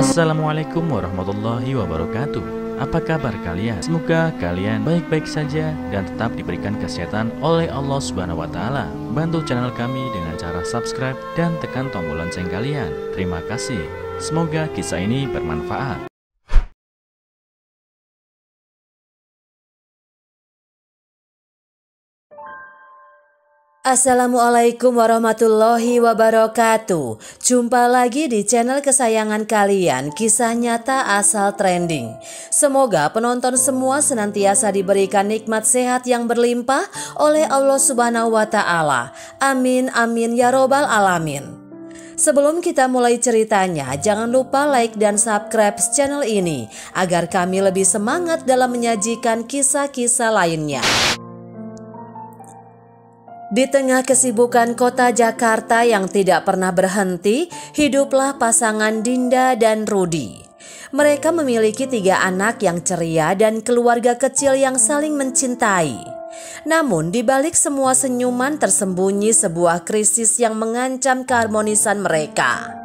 Assalamualaikum warahmatullahi wabarakatuh. Apa kabar kalian? Semoga kalian baik-baik saja dan tetap diberikan kesehatan oleh Allah Subhanahu wa Ta'ala. Bantu channel kami dengan cara subscribe dan tekan tombol lonceng kalian. Terima kasih. Semoga kisah ini bermanfaat. Assalamualaikum warahmatullahi wabarakatuh. Jumpa lagi di channel kesayangan kalian, Kisah Nyata Asal Trending. Semoga penonton semua senantiasa diberikan nikmat sehat yang berlimpah oleh Allah Subhanahu wa Ta'ala. Amin amin ya robbal alamin. Sebelum kita mulai ceritanya, jangan lupa like dan subscribe channel ini agar kami lebih semangat dalam menyajikan kisah-kisah lainnya. Di tengah kesibukan kota Jakarta yang tidak pernah berhenti, hiduplah pasangan Dinda dan Rudi. Mereka memiliki 3 anak yang ceria dan keluarga kecil yang saling mencintai. Namun di balik semua senyuman tersembunyi sebuah krisis yang mengancam keharmonisan mereka.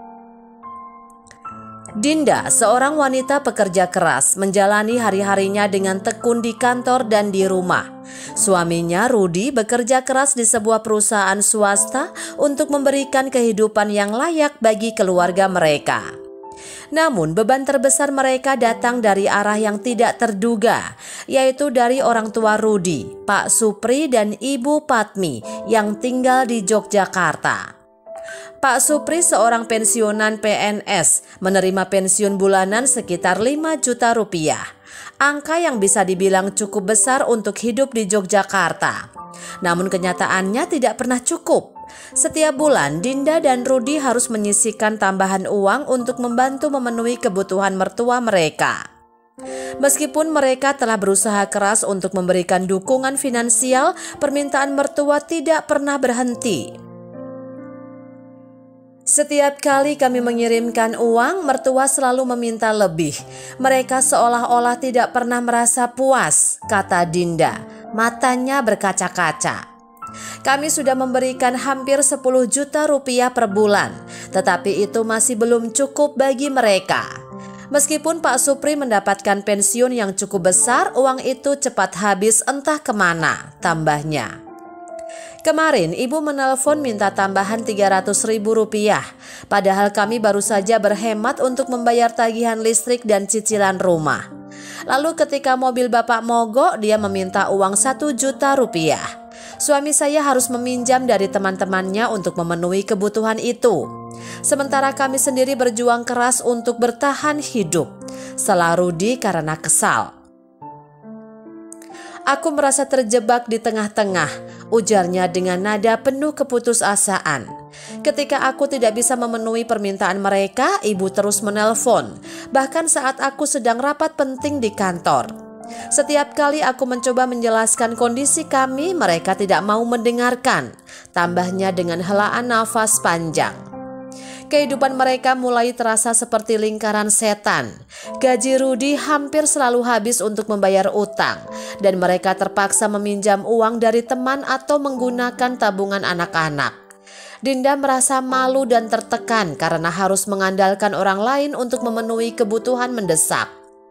Dinda, seorang wanita pekerja keras, menjalani hari-harinya dengan tekun di kantor dan di rumah. Suaminya, Rudi, bekerja keras di sebuah perusahaan swasta untuk memberikan kehidupan yang layak bagi keluarga mereka. Namun beban terbesar mereka datang dari arah yang tidak terduga, yaitu dari orang tua Rudi, Pak Supri dan Ibu Patmi yang tinggal di Yogyakarta. Pak Supri, seorang pensiunan PNS, menerima pensiun bulanan sekitar 5 juta rupiah. Angka yang bisa dibilang cukup besar untuk hidup di Yogyakarta. Namun kenyataannya tidak pernah cukup. Setiap bulan Dinda dan Rudi harus menyisihkan tambahan uang untuk membantu memenuhi kebutuhan mertua mereka. Meskipun mereka telah berusaha keras untuk memberikan dukungan finansial, permintaan mertua tidak pernah berhenti. Setiap kali kami mengirimkan uang, mertua selalu meminta lebih. Mereka seolah-olah tidak pernah merasa puas, kata Dinda. Matanya berkaca-kaca. Kami sudah memberikan hampir 10 juta rupiah per bulan, tetapi itu masih belum cukup bagi mereka. Meskipun Pak Supri mendapatkan pensiun yang cukup besar, uang itu cepat habis entah kemana, tambahnya. Kemarin ibu menelpon minta tambahan 300.000 rupiah, padahal kami baru saja berhemat untuk membayar tagihan listrik dan cicilan rumah. Lalu ketika mobil bapak mogok, dia meminta uang 1 juta rupiah. Suami saya harus meminjam dari teman-temannya untuk memenuhi kebutuhan itu. Sementara kami sendiri berjuang keras untuk bertahan hidup. Sela Rudi karena kesal. Aku merasa terjebak di tengah-tengah, ujarnya dengan nada penuh keputusasaan. Ketika aku tidak bisa memenuhi permintaan mereka, ibu terus menelpon, bahkan saat aku sedang rapat penting di kantor. Setiap kali aku mencoba menjelaskan kondisi kami, mereka tidak mau mendengarkan, tambahnya dengan helaan nafas panjang. Kehidupan mereka mulai terasa seperti lingkaran setan. Gaji Rudi hampir selalu habis untuk membayar utang, dan mereka terpaksa meminjam uang dari teman atau menggunakan tabungan anak-anak. Dinda merasa malu dan tertekan karena harus mengandalkan orang lain untuk memenuhi kebutuhan mendesak.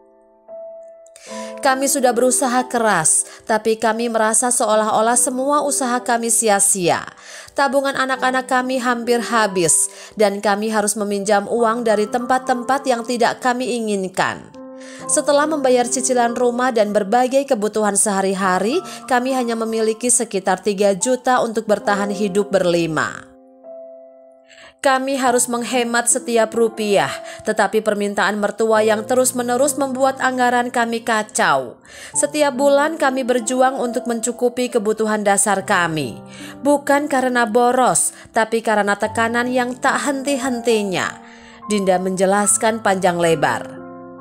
Kami sudah berusaha keras, tapi kami merasa seolah-olah semua usaha kami sia-sia. Tabungan anak-anak kami hampir habis, dan kami harus meminjam uang dari tempat-tempat yang tidak kami inginkan. Setelah membayar cicilan rumah dan berbagai kebutuhan sehari-hari, kami hanya memiliki sekitar 3 juta untuk bertahan hidup berlima. Kami harus menghemat setiap rupiah, tetapi permintaan mertua yang terus-menerus membuat anggaran kami kacau. Setiap bulan kami berjuang untuk mencukupi kebutuhan dasar kami. Bukan karena boros, tapi karena tekanan yang tak henti-hentinya. Dinda menjelaskan panjang lebar.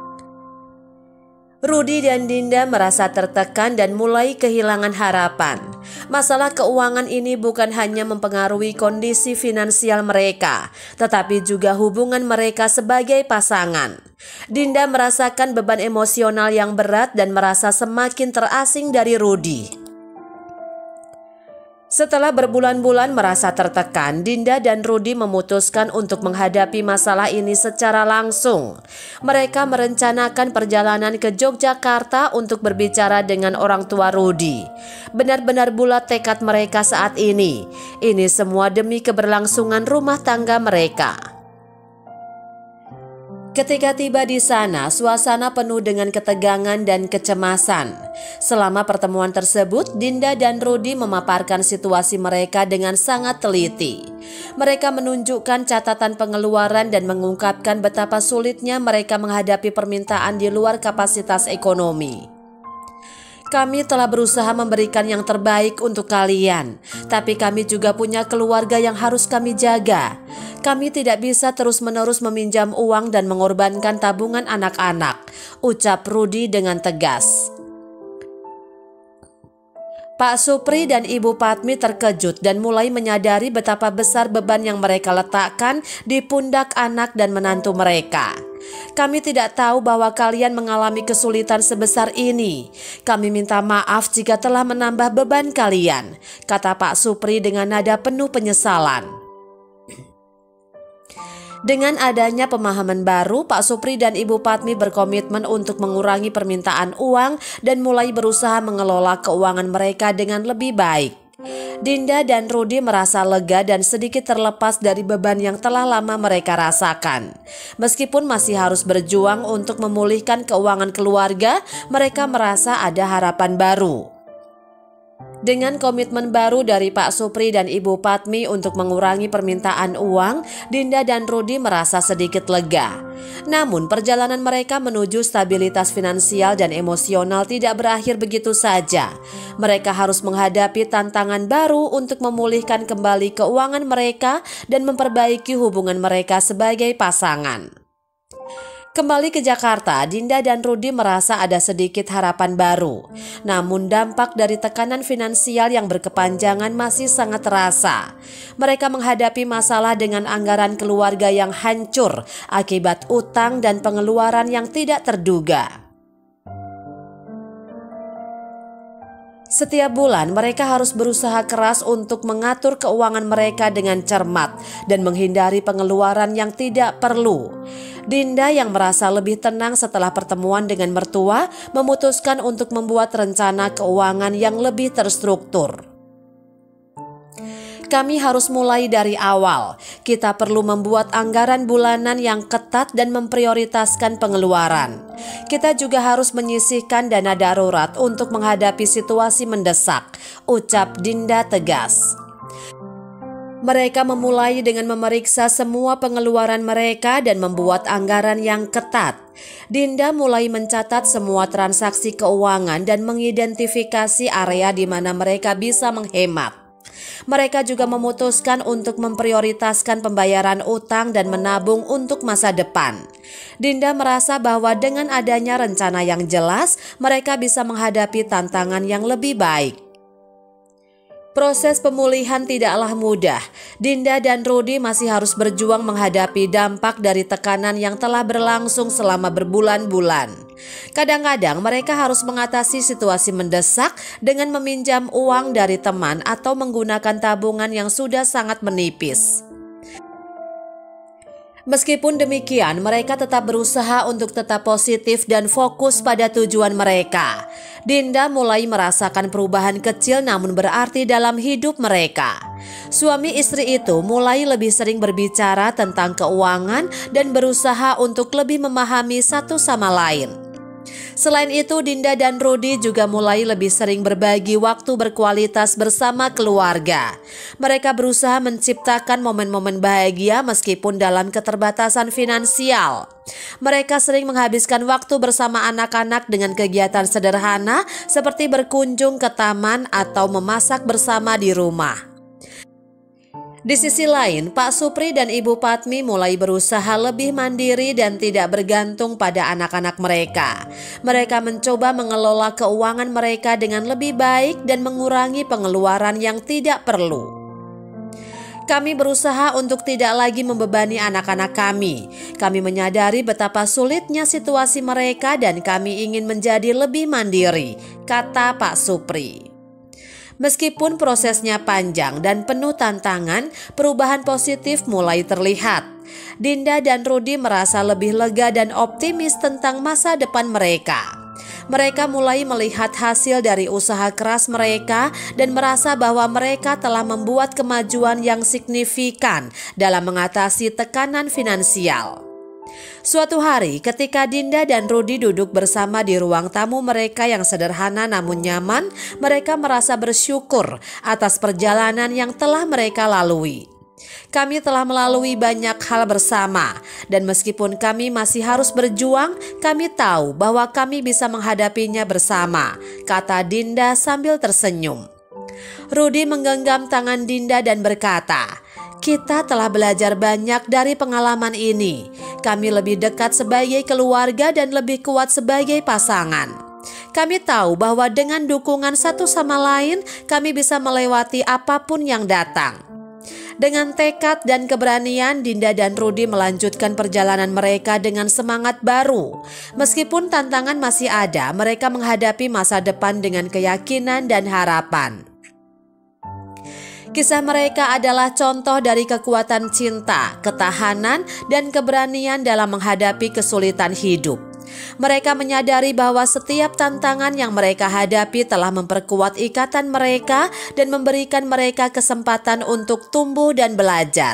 Rudi dan Dinda merasa tertekan dan mulai kehilangan harapan. Masalah keuangan ini bukan hanya mempengaruhi kondisi finansial mereka, tetapi juga hubungan mereka sebagai pasangan. Dinda merasakan beban emosional yang berat dan merasa semakin terasing dari Rudi. Setelah berbulan-bulan merasa tertekan, Dinda dan Rudi memutuskan untuk menghadapi masalah ini secara langsung. Mereka merencanakan perjalanan ke Yogyakarta untuk berbicara dengan orang tua Rudi. Benar-benar bulat tekad mereka saat ini. Ini semua demi keberlangsungan rumah tangga mereka. Ketika tiba di sana, suasana penuh dengan ketegangan dan kecemasan. Selama pertemuan tersebut, Dinda dan Rudi memaparkan situasi mereka dengan sangat teliti. Mereka menunjukkan catatan pengeluaran dan mengungkapkan betapa sulitnya mereka menghadapi permintaan di luar kapasitas ekonomi. Kami telah berusaha memberikan yang terbaik untuk kalian, tapi kami juga punya keluarga yang harus kami jaga. Kami tidak bisa terus-menerus meminjam uang dan mengorbankan tabungan anak-anak, ucap Rudi dengan tegas. Pak Supri dan Ibu Patmi terkejut dan mulai menyadari betapa besar beban yang mereka letakkan di pundak anak dan menantu mereka. Kami tidak tahu bahwa kalian mengalami kesulitan sebesar ini. Kami minta maaf jika telah menambah beban kalian, kata Pak Supri dengan nada penuh penyesalan. Dengan adanya pemahaman baru, Pak Supri dan Ibu Patmi berkomitmen untuk mengurangi permintaan uang dan mulai berusaha mengelola keuangan mereka dengan lebih baik. Dinda dan Rudi merasa lega dan sedikit terlepas dari beban yang telah lama mereka rasakan. Meskipun masih harus berjuang untuk memulihkan keuangan keluarga, mereka merasa ada harapan baru. Dengan komitmen baru dari Pak Supri dan Ibu Patmi untuk mengurangi permintaan uang, Dinda dan Rudi merasa sedikit lega. Namun perjalanan mereka menuju stabilitas finansial dan emosional tidak berakhir begitu saja. Mereka harus menghadapi tantangan baru untuk memulihkan kembali keuangan mereka dan memperbaiki hubungan mereka sebagai pasangan. Kembali ke Jakarta, Dinda dan Rudi merasa ada sedikit harapan baru. Namun dampak dari tekanan finansial yang berkepanjangan masih sangat terasa. Mereka menghadapi masalah dengan anggaran keluarga yang hancur akibat utang dan pengeluaran yang tidak terduga. Setiap bulan mereka harus berusaha keras untuk mengatur keuangan mereka dengan cermat dan menghindari pengeluaran yang tidak perlu. Dinda yang merasa lebih tenang setelah pertemuan dengan mertua memutuskan untuk membuat rencana keuangan yang lebih terstruktur. Kami harus mulai dari awal. Kita perlu membuat anggaran bulanan yang ketat dan memprioritaskan pengeluaran. Kita juga harus menyisihkan dana darurat untuk menghadapi situasi mendesak, ucap Dinda tegas. Mereka memulai dengan memeriksa semua pengeluaran mereka dan membuat anggaran yang ketat. Dinda mulai mencatat semua transaksi keuangan dan mengidentifikasi area di mana mereka bisa menghemat. Mereka juga memutuskan untuk memprioritaskan pembayaran utang dan menabung untuk masa depan. Dinda merasa bahwa dengan adanya rencana yang jelas, mereka bisa menghadapi tantangan yang lebih baik. Proses pemulihan tidaklah mudah. Dinda dan Rudi masih harus berjuang menghadapi dampak dari tekanan yang telah berlangsung selama berbulan-bulan. Kadang-kadang mereka harus mengatasi situasi mendesak dengan meminjam uang dari teman atau menggunakan tabungan yang sudah sangat menipis. Meskipun demikian, mereka tetap berusaha untuk tetap positif dan fokus pada tujuan mereka. Dinda mulai merasakan perubahan kecil namun berarti dalam hidup mereka. Suami istri itu mulai lebih sering berbicara tentang keuangan dan berusaha untuk lebih memahami satu sama lain. Selain itu, Dinda dan Rudi juga mulai lebih sering berbagi waktu berkualitas bersama keluarga. Mereka berusaha menciptakan momen-momen bahagia meskipun dalam keterbatasan finansial. Mereka sering menghabiskan waktu bersama anak-anak dengan kegiatan sederhana seperti berkunjung ke taman atau memasak bersama di rumah. Di sisi lain, Pak Supri dan Ibu Patmi mulai berusaha lebih mandiri dan tidak bergantung pada anak-anak mereka. Mereka mencoba mengelola keuangan mereka dengan lebih baik dan mengurangi pengeluaran yang tidak perlu. Kami berusaha untuk tidak lagi membebani anak-anak kami. Kami menyadari betapa sulitnya situasi mereka dan kami ingin menjadi lebih mandiri, kata Pak Supri. Meskipun prosesnya panjang dan penuh tantangan, perubahan positif mulai terlihat. Dinda dan Rudi merasa lebih lega dan optimis tentang masa depan mereka. Mereka mulai melihat hasil dari usaha keras mereka dan merasa bahwa mereka telah membuat kemajuan yang signifikan dalam mengatasi tekanan finansial. Suatu hari ketika Dinda dan Rudi duduk bersama di ruang tamu mereka yang sederhana namun nyaman, mereka merasa bersyukur atas perjalanan yang telah mereka lalui. Kami telah melalui banyak hal bersama dan meskipun kami masih harus berjuang, kami tahu bahwa kami bisa menghadapinya bersama, kata Dinda sambil tersenyum. Rudi menggenggam tangan Dinda dan berkata, "Kita telah belajar banyak dari pengalaman ini. Kami lebih dekat sebagai keluarga dan lebih kuat sebagai pasangan. Kami tahu bahwa dengan dukungan satu sama lain, kami bisa melewati apapun yang datang." Dengan tekad dan keberanian, Dinda dan Rudi melanjutkan perjalanan mereka dengan semangat baru. Meskipun tantangan masih ada, mereka menghadapi masa depan dengan keyakinan dan harapan. Kisah mereka adalah contoh dari kekuatan cinta, ketahanan, dan keberanian dalam menghadapi kesulitan hidup. Mereka menyadari bahwa setiap tantangan yang mereka hadapi telah memperkuat ikatan mereka dan memberikan mereka kesempatan untuk tumbuh dan belajar.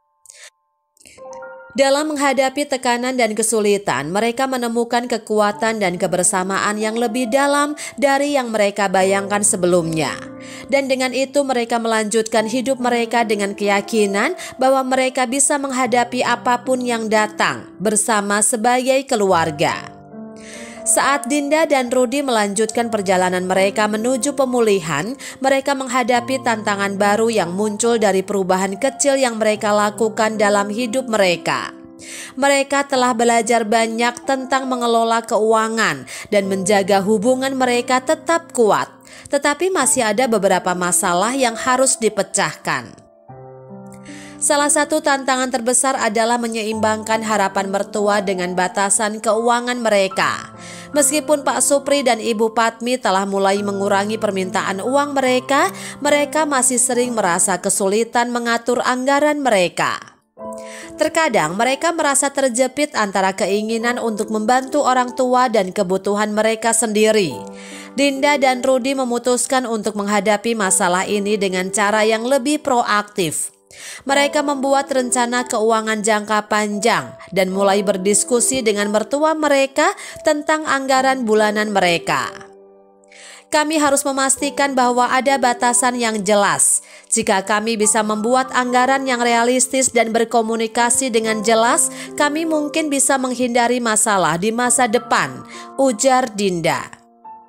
Dalam menghadapi tekanan dan kesulitan, mereka menemukan kekuatan dan kebersamaan yang lebih dalam dari yang mereka bayangkan sebelumnya. Dan dengan itu mereka melanjutkan hidup mereka dengan keyakinan bahwa mereka bisa menghadapi apapun yang datang bersama sebagai keluarga. Saat Dinda dan Rudi melanjutkan perjalanan mereka menuju pemulihan, mereka menghadapi tantangan baru yang muncul dari perubahan kecil yang mereka lakukan dalam hidup mereka. Mereka telah belajar banyak tentang mengelola keuangan dan menjaga hubungan mereka tetap kuat, tetapi masih ada beberapa masalah yang harus dipecahkan. Salah satu tantangan terbesar adalah menyeimbangkan harapan mertua dengan batasan keuangan mereka. Meskipun Pak Supri dan Ibu Patmi telah mulai mengurangi permintaan uang mereka, mereka masih sering merasa kesulitan mengatur anggaran mereka. Terkadang mereka merasa terjepit antara keinginan untuk membantu orang tua dan kebutuhan mereka sendiri. Dinda dan Rudi memutuskan untuk menghadapi masalah ini dengan cara yang lebih proaktif. Mereka membuat rencana keuangan jangka panjang dan mulai berdiskusi dengan mertua mereka tentang anggaran bulanan mereka. Kami harus memastikan bahwa ada batasan yang jelas. Jika kami bisa membuat anggaran yang realistis dan berkomunikasi dengan jelas, kami mungkin bisa menghindari masalah di masa depan, ujar Dinda.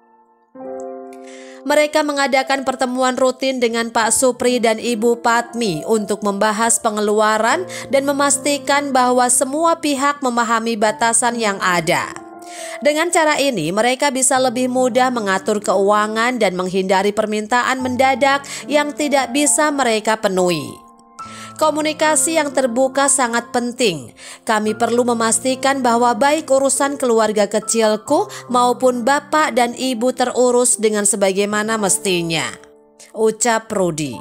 Mereka mengadakan pertemuan rutin dengan Pak Supri dan Ibu Patmi untuk membahas pengeluaran dan memastikan bahwa semua pihak memahami batasan yang ada. Dengan cara ini, mereka bisa lebih mudah mengatur keuangan dan menghindari permintaan mendadak yang tidak bisa mereka penuhi. Komunikasi yang terbuka sangat penting. Kami perlu memastikan bahwa baik urusan keluarga kecilku maupun bapak dan ibu terurus dengan sebagaimana mestinya, ucap Rudi.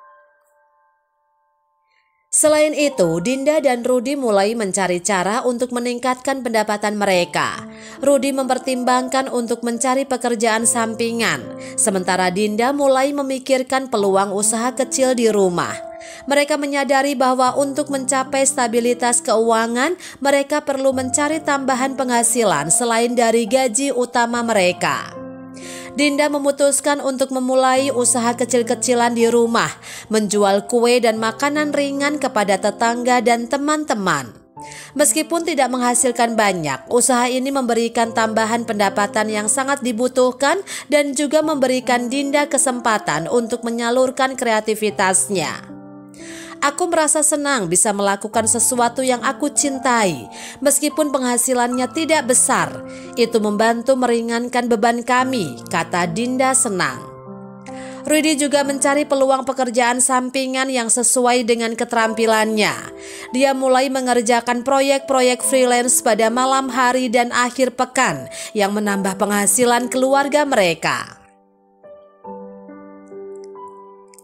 Selain itu, Dinda dan Rudi mulai mencari cara untuk meningkatkan pendapatan mereka. Rudi mempertimbangkan untuk mencari pekerjaan sampingan, sementara Dinda mulai memikirkan peluang usaha kecil di rumah. Mereka menyadari bahwa untuk mencapai stabilitas keuangan, mereka perlu mencari tambahan penghasilan selain dari gaji utama mereka. Dinda memutuskan untuk memulai usaha kecil-kecilan di rumah, menjual kue dan makanan ringan kepada tetangga dan teman-teman. Meskipun tidak menghasilkan banyak, usaha ini memberikan tambahan pendapatan yang sangat dibutuhkan dan juga memberikan Dinda kesempatan untuk menyalurkan kreativitasnya. Aku merasa senang bisa melakukan sesuatu yang aku cintai, meskipun penghasilannya tidak besar. Itu membantu meringankan beban kami, kata Dinda senang. Rudi juga mencari peluang pekerjaan sampingan yang sesuai dengan keterampilannya. Dia mulai mengerjakan proyek-proyek freelance pada malam hari dan akhir pekan yang menambah penghasilan keluarga mereka.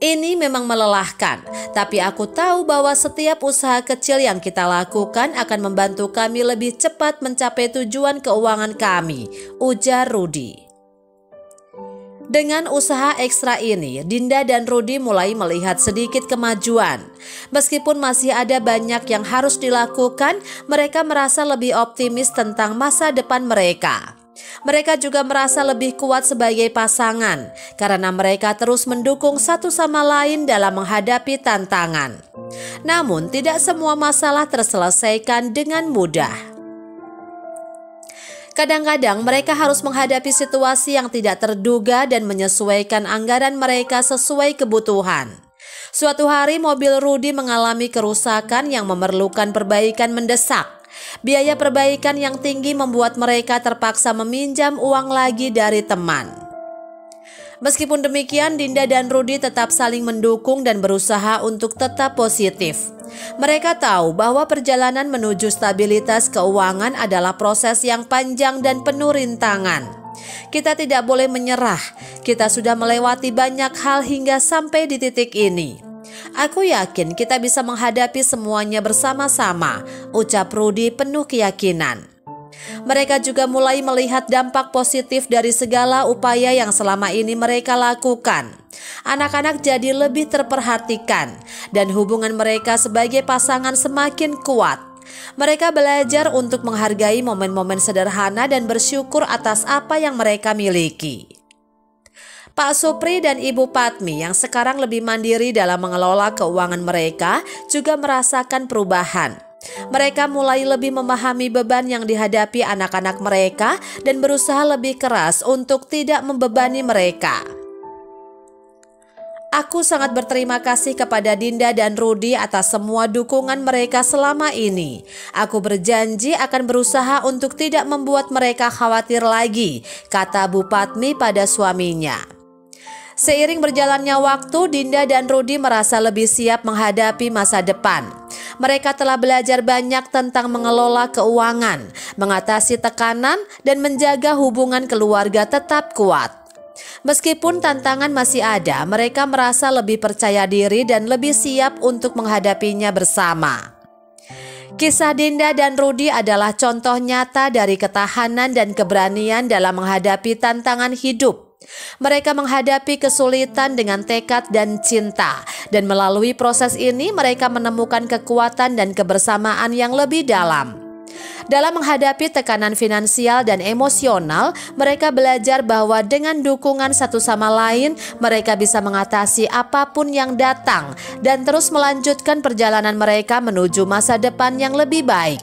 Ini memang melelahkan, tapi aku tahu bahwa setiap usaha kecil yang kita lakukan akan membantu kami lebih cepat mencapai tujuan keuangan kami, ujar Rudy. Dengan usaha ekstra ini, Dinda dan Rudy mulai melihat sedikit kemajuan. Meskipun masih ada banyak yang harus dilakukan, mereka merasa lebih optimis tentang masa depan mereka. Mereka juga merasa lebih kuat sebagai pasangan karena mereka terus mendukung satu sama lain dalam menghadapi tantangan. Namun, tidak semua masalah terselesaikan dengan mudah. Kadang-kadang mereka harus menghadapi situasi yang tidak terduga dan menyesuaikan anggaran mereka sesuai kebutuhan. Suatu hari mobil Rudy mengalami kerusakan yang memerlukan perbaikan mendesak. Biaya perbaikan yang tinggi membuat mereka terpaksa meminjam uang lagi dari teman. Meskipun demikian, Dinda dan Rudy tetap saling mendukung dan berusaha untuk tetap positif. Mereka tahu bahwa perjalanan menuju stabilitas keuangan adalah proses yang panjang dan penuh rintangan. Kita tidak boleh menyerah. Kita sudah melewati banyak hal hingga sampai di titik ini. Aku yakin kita bisa menghadapi semuanya bersama-sama, ucap Rudy penuh keyakinan. Mereka juga mulai melihat dampak positif dari segala upaya yang selama ini mereka lakukan. Anak-anak jadi lebih terperhatikan dan hubungan mereka sebagai pasangan semakin kuat. Mereka belajar untuk menghargai momen-momen sederhana dan bersyukur atas apa yang mereka miliki. Pak Supri dan Ibu Patmi yang sekarang lebih mandiri dalam mengelola keuangan mereka juga merasakan perubahan. Mereka mulai lebih memahami beban yang dihadapi anak-anak mereka dan berusaha lebih keras untuk tidak membebani mereka. Aku sangat berterima kasih kepada Dinda dan Rudy atas semua dukungan mereka selama ini. Aku berjanji akan berusaha untuk tidak membuat mereka khawatir lagi, kata Bu Patmi pada suaminya. Seiring berjalannya waktu, Dinda dan Rudy merasa lebih siap menghadapi masa depan. Mereka telah belajar banyak tentang mengelola keuangan, mengatasi tekanan, dan menjaga hubungan keluarga tetap kuat. Meskipun tantangan masih ada, mereka merasa lebih percaya diri dan lebih siap untuk menghadapinya bersama. Kisah Dinda dan Rudy adalah contoh nyata dari ketahanan dan keberanian dalam menghadapi tantangan hidup. Mereka menghadapi kesulitan dengan tekad dan cinta, dan melalui proses ini mereka menemukan kekuatan dan kebersamaan yang lebih dalam. Dalam menghadapi tekanan finansial dan emosional, mereka belajar bahwa dengan dukungan satu sama lain, mereka bisa mengatasi apapun yang datang dan terus melanjutkan perjalanan mereka menuju masa depan yang lebih baik.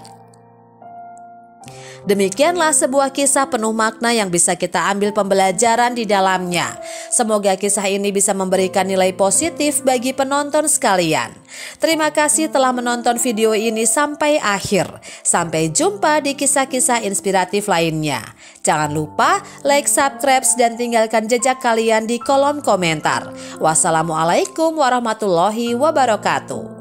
Demikianlah sebuah kisah penuh makna yang bisa kita ambil pembelajaran di dalamnya. Semoga kisah ini bisa memberikan nilai positif bagi penonton sekalian. Terima kasih telah menonton video ini sampai akhir. Sampai jumpa di kisah-kisah inspiratif lainnya. Jangan lupa like, subscribe, dan tinggalkan jejak kalian di kolom komentar. Wassalamualaikum warahmatullahi wabarakatuh.